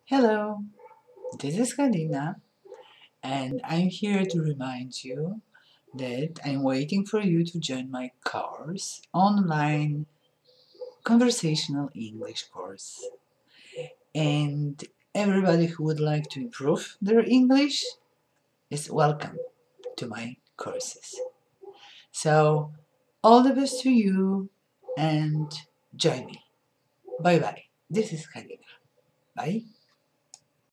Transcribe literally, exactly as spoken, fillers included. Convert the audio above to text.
Hello, this is Kalina, and I'm here to remind you that I'm waiting for you to join my course, online conversational English course. And everybody who would like to improve their English is welcome to my courses. So, all the best to you and join me. Bye bye. This is Kalina. Bye.